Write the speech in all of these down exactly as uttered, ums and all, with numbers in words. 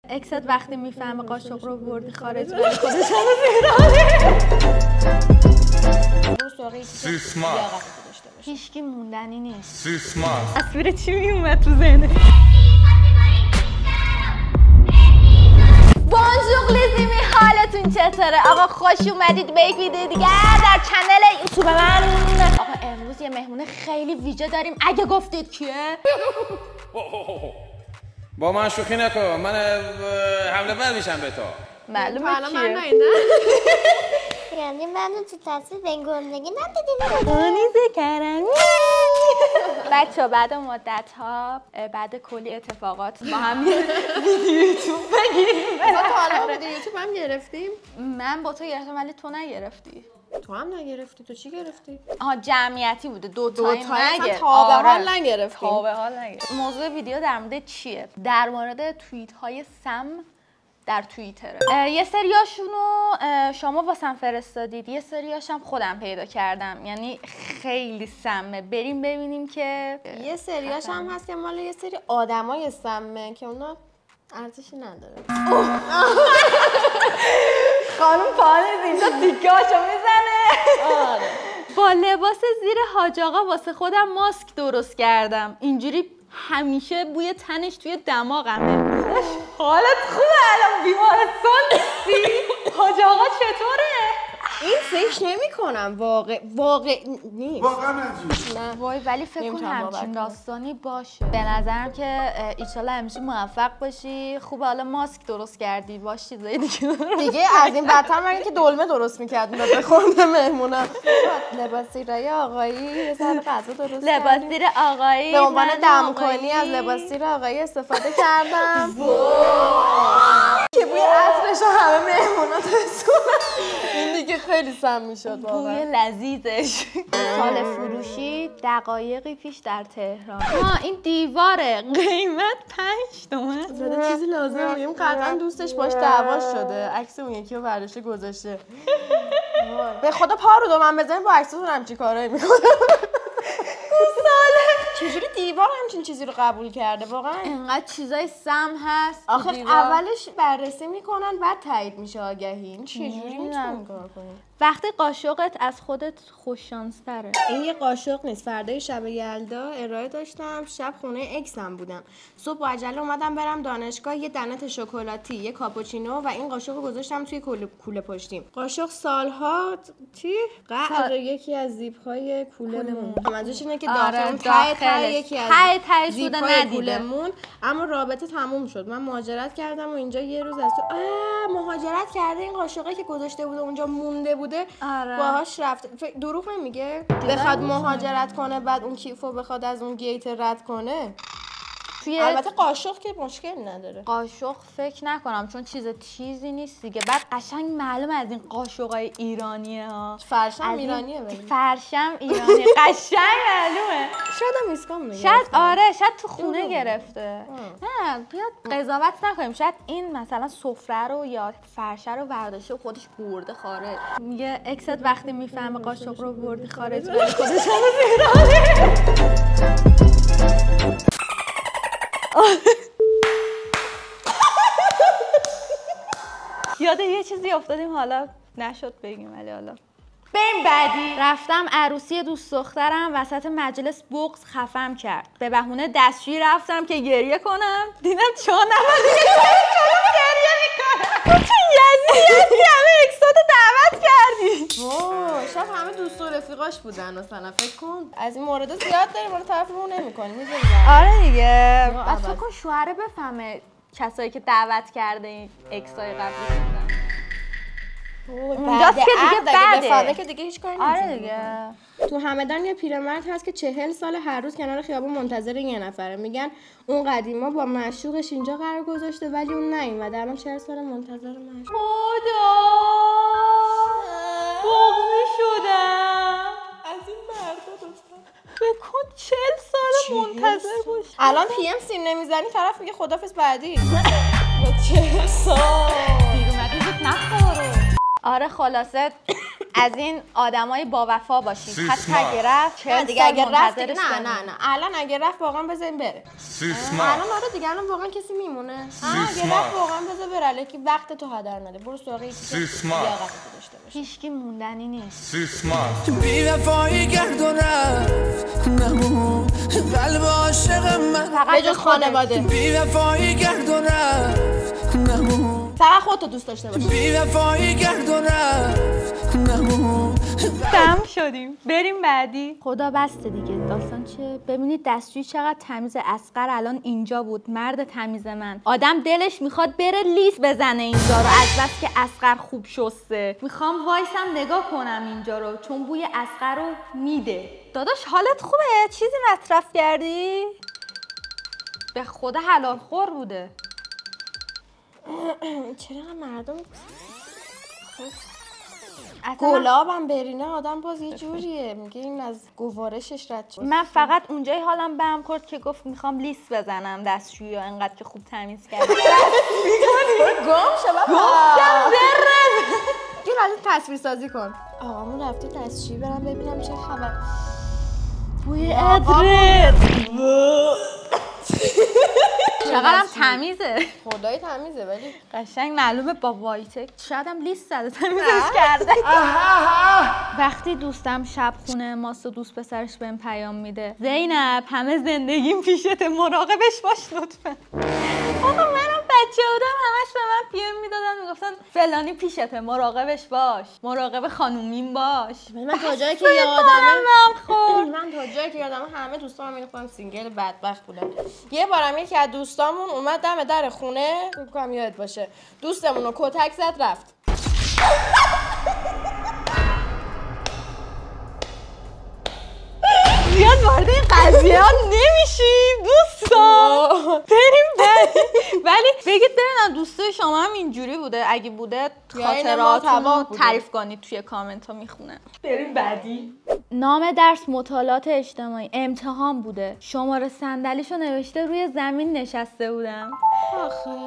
اکست وقتی میفهمه قاشق رو بردی خارج ولی خودش هم زیراله. سیسما هیچکی موندنی نیست. سیسما تصویر چی میومد تو ذهنه؟ بونجور لیزیمی، حالتون چطوره؟ آقا خوش اومدید به یک ویدیو دیگه در چنل یوتیوب من. آقا امروز یه مهمون خیلی ویژه داریم. اگه گفتید کیه؟ با من شوخی نکن، من حمله ور میشم به تو. معلومه کیه؟ من نه یعنی من تو تصویر بنگندگی ندیدیم. آنیزه کرمی. بچه ها بعد مدت ها بعد کلی اتفاقات با هم یه ویدیو یوتیوب بگیریم. ما تا حالا ویدیو یوتیوب هم گرفتیم. من با تو گرفتم ولی تو نگرفتی. تو هم نگرفتی. تو چی گرفتی؟ آها جمعیتی بوده، دو تایی نگرفت. تا به حال نگرفتیم. تا به حال نگرفت. موضوع ویدیو در مورد چیه؟ در مورد توییت های سم در توییتره. یه سریاشونو شما واسم فرستادید، یه سریاش هم خودم پیدا کردم. یعنی خیلی سمه. بریم ببینیم که یه سریاش هم هست که مال یه سری آدمای سمه که اونا ارزشی نداره. خانم پانیز اینجا تیکاشو میزنه. آره. با لباس زیر حاج آقا واسه خودم ماسک درست کردم. اینجوری همیشه بوی تنش توی دماغمه. حالت خوبه الان بیمارستان نیستی؟ حاج آقا چطوره؟ این فکر نمی کنم واقع واقع نیست. واقعا نجیب. نه وای ولی فکر کنم همچین داستانی باشه. به نظرم که ایشالا همیشه موفق باشی. خوبه حالا ماسک درست کردی، باش چیزایی دیگه دیگه از این بدتر مگه که دلمه درست میکرد اون به خورده مهمونا. لباس زیر آقایی یه ذره غذا درست لباس زیر آقایی به عنوان دم کنی از لباس زیر آقایی استفاده کردم که بوی عطرش همه مهمونا تسونن. این دیگه خیلی سم میشد بوی واقعا. لذیذش. سال فروشی دقایقی پیش در تهران. ها این دیواره، قیمت پنج تومن. زده چیزی لازم میگیم قطعا دوستش باش دعوا شده. عکس اون یکی رو برداشته گذاشته. به خدا پا رو دو من بزنیم با عکستون همچین کارایی میکنه. چجوری دیوار همچین چیزی رو قبول کرده واقعا؟ اینقدر چیزای سم هست. آخه اولش بررسی میکنن بعد تایید میشه آگهی. این چجوری میتونیم کار کنیم؟ وقتی قاشقت از خودت خوششانس تره. این یه قاشق نیست. فردای شب یلدا ارائه داشتم. شب خونه اکسم بودم. صبح با عجله اومدم برم دانشگاه. یه دنت شکلاتی، یه کاپوچینو و این قاشق رو گذاشتم توی کوله پشتیم. قاشق سالها چی؟ قعر یکی از زیپ‌های کولمون. منظورش اینه که داخل ته ته یکی از زیپ‌های کولمون. اما رابطه تموم شد. من مهاجرت کردم و اینجا یه روز از تو مهاجرت کرده این قاشقی که گذاشته بود اونجا مونده بود. آره. باهاش رفته. دروغ نمیگه؟ بخواد مهاجرت کنه بعد اون کیفو بخواد از اون گیت رد کنه. توی البته قاشق که مشکل نداره. قاشق فکر نکنم چون چیز چیزی نیست دیگه. بعد قشنگ معلومه از این قاشقای ایرانیه ها. فرشم ایرانیه ولی. فرشم ایرانی قشنگ معلومه. شاید هم ایسکام میگه. شاید آره شاید تو خونه گرفته. نه بیاد قضاوت نکنیم. شاید این مثلا سفره رو یا فرشه رو برداشته و خودش برده خارج. میگه اکست وقتی میفهمه قاشق رو بردی خارج ولی خودش هم ایرانی. یاد یه چیزی افتادیم حالا نشد بگیم ولی حالا بریم بعدی. رفتم عروسی دوست دخترم وسط مجلس بغض خفم کرد. به بهونه دستشویی رفتم که گریه کنم. دیدم چهار نفر گریه میکنم. تو یزیدی همه اکساتو دعوت کردی. اوه شب همه دوست و رفیقاش بودن مثلا فکر کن. از این مورد زیاد داریم ولی طرف رو نمی‌کنی. میذاری. آره دیگه. بعد فکر کن شوهره بفهمه کسایی که دعوت کرده این اکسای قبلی بودن. اونجاست که دیگه بده که دیگه هیچ کاری نمی‌کنه. آره دیگه. تو همدان یه پیرمرد هست که چهل سال هر روز کنار خیابون منتظر یه نفره. میگن اون قدیما با معشوقش اینجا قرار گذاشته ولی اون نیومده. الان چهل سال منتظر معشوق. خدا بغضی شدم از این مردا دوستان. بکن چهل سال منتظر باش. الان پی ام سیم نمیزنی طرف میگه خدافظ بعدی. با چهل سال دیر اومدی زود نخورو. آره خلاصه از این آدمای با وفا باشید. حتی اگه رفت نه دیگه اگه رفت نه نه نه الان اگه رفت واقعا بزنیم بره. سیسما الان آره دیگه الان واقعا کسی میمونه. اگه رفت واقعا بر الکی وقت تو هدر نده. برو سراغ یکی که سیسمار. لیاقت داشته باشه. هیچکی موندنی نیست. سیسمار بی وفایی گرد و رفت نمون قلب عاشق من به جز خانواده بی وفایی گرد و رفت نمون فقط خودتو دوست داشته باشه. بی وفایی گرد و رفت نمون تمام شدیم. بریم بعدی. خدا بسته دیگه. داستان چه؟ ببینید دستشویی چقدر تمیز. اصغر الان اینجا بود. مرد تمیز من. آدم دلش میخواد بره لیس بزنه اینجا رو از بس که اصغر خوب شسته. میخوام وایسم نگاه کنم اینجا رو چون بوی اصغر رو میده. داداش حالت خوبه؟ چیزی مصرف کردی؟ به خدا حلال خور بوده. چرا مردم اصلا گلابم برینه آدم باز یه جوریه میگه این از گوارشش رد شد. من فقط اونجای حالم بهم خورد که گفت میخوام لیس بزنم دستشویی ها انقدر که خوب تمیز کرد. گم شو بابا. گفتم ذره. یه لحظه تصویر سازی کن. آقامون رفته دستشویی برم ببینم چه خبر. بوی عطرت چقدرم تمیزه. خدای تمیزه ولی قشنگ معلومه با وایتک شاید هم لیست زده تمیزش کرده. وقتی دوستم شب خونه ماست و دوست پسرش بهم پیام میده زینب همه زندگیم پیشته مراقبش باش لطفا. آقا منم بچه بودم همش به من پیام میدادن میگفتن فلانی پیشته مراقبش باش مراقب خانومین باش. من تا جایی که یادمه من تا جایی که یادمه همه دوستام میگفتن سینگل بدبخت بودن. یه بارم یکی از دوستامون اومد دم در خونه فکر کنم یادت باشه دوستمون رو کتک زد رفت. زیاد وارد این قضیه ها نمیشیم دوستان. بریم بعدی. ولی بگید ببینم دوستای شما هم اینجوری بوده؟ اگه بوده خاطراتتون رو تعریف کنید توی کامنت ها میخونم. بریم بعدی. نام درس مطالعات اجتماعی امتحان بوده. شماره صندلیشو نوشته روی زمین نشسته بودم. آخه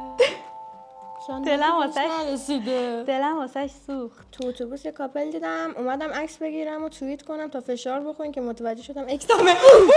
دلم واسش نرسیده. دلم واسش سوخت. تو اتوبوس یه کاپل دیدم اومدم عکس بگیرم و توییت کنم تا فشار بخورین که متوجه شدم اکسامه.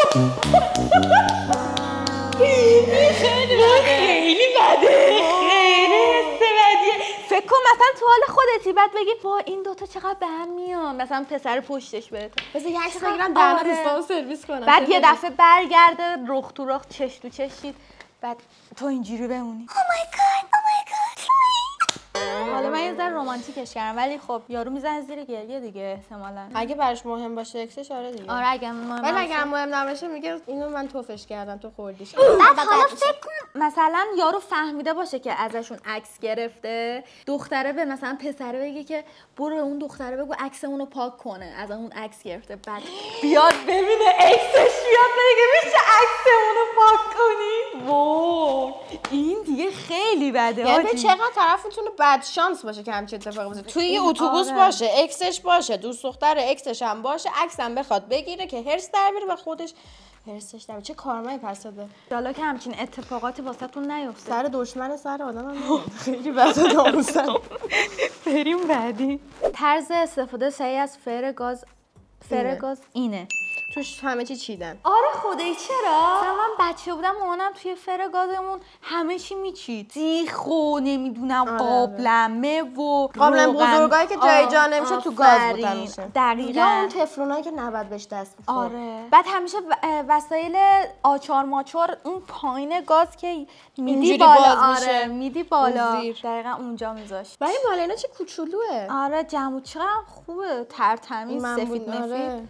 خیلی بده. خیلی بده. خیلی حس بدیه. فکر کن مثلا تو حال خودتی بعد بگی با این دوتا چقدر به هم میان مثلا پسر پشتش بهت بذار یه عکس بگیرم دهنت دوستامو سرویس کنم بعد یه دفعه برگرده رخ تو رخ چش تو چشید بعد تو اینجوری بمونی. Oh my god oh my god. حالا من یه ذره رمانتیکش کردم ولی خب یارو میزنه زیر گریه دیگه احتمالاً. اگه براش مهم باشه اکسش آره دیگه. آره اگه مهم ولی اگه مهم نباشه میگه اینو من توفش کردم تو خوردیش. بعد حالا فکر کن مثلا یارو فهمیده باشه که ازشون عکس گرفته دختره به مثلا پسره بگه که برو اون دختره بگو عکسمون رو پاک کنه از اون عکس گرفته بعد بیاد ببینه عکسش بیاد بگه میشه عکسمون رو پاک کنی. وای این دیگه خیلی بده. یعنی چقدر طرف میتونه بد شانس باشه که همچین اتفاقی بیفته. توی یه اتوبوس آره. باشه اکسش باشه دوست دختر اکسش هم باشه عکس هم بخواد بگیره که هرس در بیاره و خودش هرسش در چه کارمایی پس داده. حالا که همچین اتفاقاتی واسهتون نیفته. سر دشمن سر آدمم خیلی بده داموسن. بریم بعدی. طرز استفاده صحیح از فر گاز فر گاز اینه. توش همه چی چیدن. آره خدایی چرا؟ مثلا من بچه بودم مامانم توی فر گازمون همه چی میچید. سیخ و نمیدونم آره قابلمه و قابلمه بزرگایی که جای جا نمیشه تو گاز بودن میشه. دقیقاً. یا اون تفلونایی که نباید بهش دست بخوره. آره. بعد همیشه وسایل آچار ماچار اون پایین گاز که میدی بالا آره میدی بالا دقیقاً اونجا میذاشت. ولی مال اینا چه کوچولوئه. آره جمع چقدر خوبه ترتمیز سفید مفید.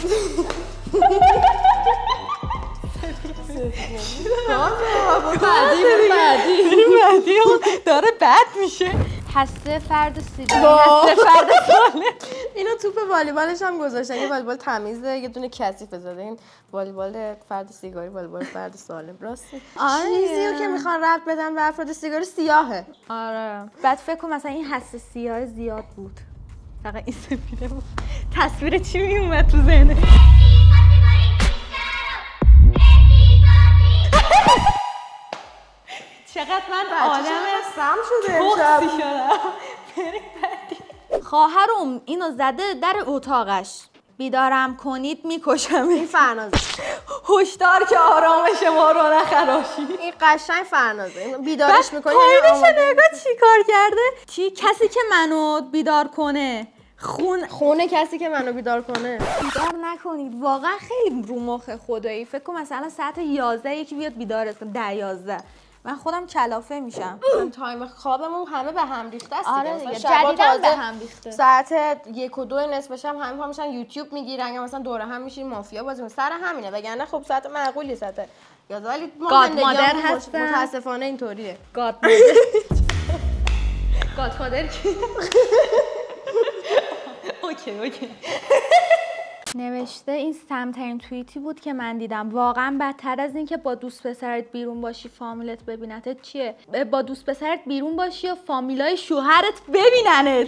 بعدی بعدی بعدی داره بد میشه. هسته فرد سیگاری هسته فرد سالم. اینو توپ والیبالش هم گذاشتن یه والیبال تمیزه یه دونه کثیف زده این والیبال فرد سیگاری والیبال فرد سالم راستی چیزیو که میخوان ربط بدن به افراد سیگاری سیاهه. آره بعد فکر کنم مثلا این هسته سیاه زیاد بود فقط این سفیده بود. تصویر چی میومد تو ذهنت؟ چقدر من آدم سم شده توخسی شدم. بریم بعدی. خواهرم اینو زده در اتاقش بیدارم کنید میکشم. این فرنازه. هشدار که آرامش ما رو نخراشید. این قشنگ فرنازه. بیدارش میکنی. پایینش نگاه چی کار کرده؟ چی کسی که منو بیدار کنه. خون خونه کسی که منو بیدار کنه. بیدار نکنید. واقعا خیلی رو مخ خدایی. فکر کنم مثلا ساعت یازده یکی بیاد بیدارت کنه. ده یازده من خودم کلافه میشم. تایم خوابمون همه به هم ریخته است. آره دیگه. جدیداً به هم ریخته. ساعت یک و دو نصف شب همه پا میشن یوتیوب میگیرن یا مثلا دوره هم میشین مافیا بازی میکنن. سر همینه. وگرنه خب ساعت معقولی ساعت یازده ولی گاد مادر هستن. متاسفانه اینطوریه. گاد مادر. گاد فادر کی؟ اوکی اوکی. نوشته این سمترین توییتی بود که من دیدم. واقعا بدتر از این که با دوست پسرت بیرون باشی فامیلت ببینتت چیه؟ با دوست پسرت بیرون باشی و فامیلای شوهرت ببیننت.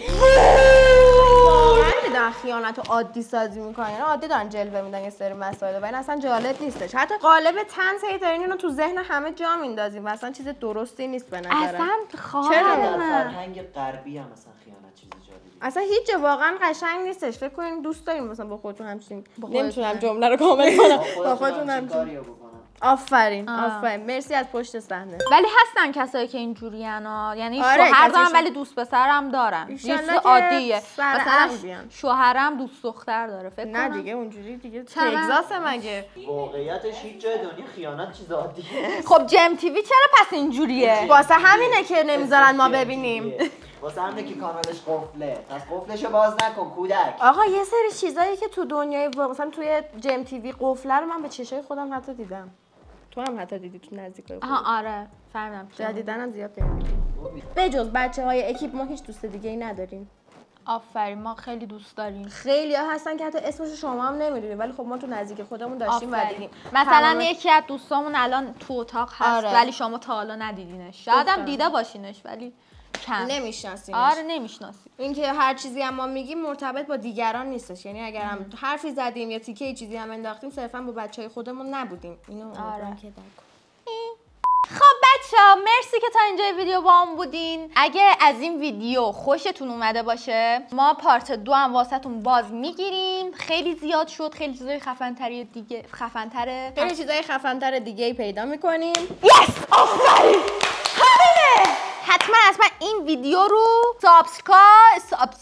واقعا که دارن خیانت رو عادی سازی میکنن. یعنی عادی دارن جلوه میدن یه سری مسائل و این اصلا جالب نیستش. حتی قالب طنز هی دارین اینو تو ذهن همه جا میندازیم و اصلا چیز درستی نیست به نظرم. اصلا خواهر من فرهنگ غربی هم مثلا خیانت چیز جالبی. اصلا هیچ جا واقعا قشنگ نیستش. فکر کنین دوست دارین مثلا با خودتون همچین نمیتونم جمله رو کامل کنم. با خودتون همچین آفرین آفرین. مرسی از پشت صحنه. ولی هستن کسایی که اینجوریان ها. یعنی آره، شوهر دارن کسیش... ولی دوست پسرم دارن. یه چیز عادیه. مثلا شوهرم دوست دختر داره. فکر نه کنم دیگه اونجوری دیگه تگزاس مگه. واقعیتش هیچ جای دنیا خیانت چیز عادیه. خب جم تیوی چرا پس اینجوریه؟ واسه همینه که نمیذارن ما ببینیم. واسه همینه که کانالش قفله. پس قفلشو باز نکن کودک. آقا یه سری چیزایی که تو دنیای مثلا توی جم تیوی قفله رو من به چشای خودم حتی دیدم. تو هم حتی دیدی تو نزدیکای خودت. آها آره فهمیدم. جدیداً هم زیاد نمی‌بینی. بجز بچه‌های اکیپ ما هیچ دوست دیگه ای نداریم. آفرین ما خیلی دوست داریم. خیلی‌ها هستن که حتی اسمش شما هم نمی‌دونید ولی خب ما تو نزدیک خودمون داشتیم و دیدیم. مثلا تمام... یکی از دوستامون الان تو اتاق هست آره. ولی شما تا حالا ندیدینش. شاید هم دیده باشینش ولی کم نمیشناسیمش. آره نمیشناسی. اینکه هر چیزی هم ما میگیم مرتبط با دیگران نیستش. یعنی اگر هم حرفی زدیم یا تیکه چیزی هم انداختیم صرفا با بچهای خودمون نبودیم. اینو امیدوارم که درک کنید. خب بچه‌ها مرسی که تا اینجای ویدیو با هم بودین. اگه از این ویدیو خوشتون اومده باشه ما پارت دو هم واسهتون باز میگیریم. خیلی زیاد شد. خیلی چیزای خفن‌تری دیگه خفن‌تره. خیلی چیزای خفن‌تر دیگه پیدا می‌کنیم. یس آفرین همینه. حتما حتما این ویدیو رو سابسکرایب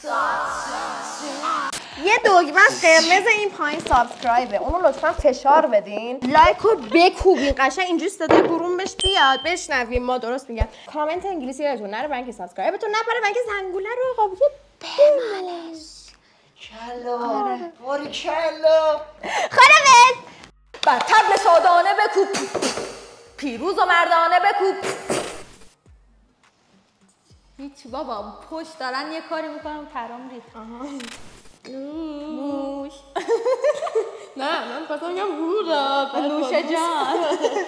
سابسکرایب یه دکمه قرمز این پایین سابسکرایبه. اونو لطفا فشار بدین. لایک رو بکوبین. قشنگ اینجوری صدای گروم بهش بیاد. بشنویم ما درست میگم. کامنت انگلیسی یادتون نره برای اینکه سابسکرایبتون نپره برای اینکه زنگوله رو قابل بمالش. کلا باری کلا. خلاص بر طبل شادانه بکوب. پیروز و مردانه بکوب. هیچ بابا پشت دارن یه کاری میکنم ترام ریخت. موش نه من خواستم بگم هورا نوش جان.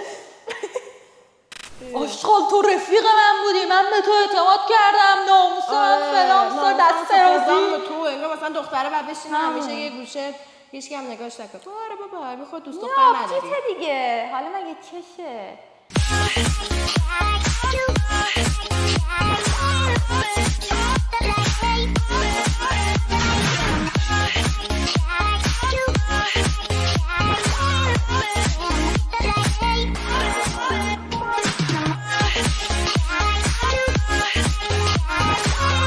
آشغال تو رفیق من بودی. من به تو اعتماد کردم. ناموس من فلان سر دست رازی تو انگار مثلا دختره بعد بشینه همیشه یه گوشه هیچ کی هم نگاش نکنه. تو آره بابا میخواد دوست دختر نداری. نه دیگه حالا مگه چشه. You are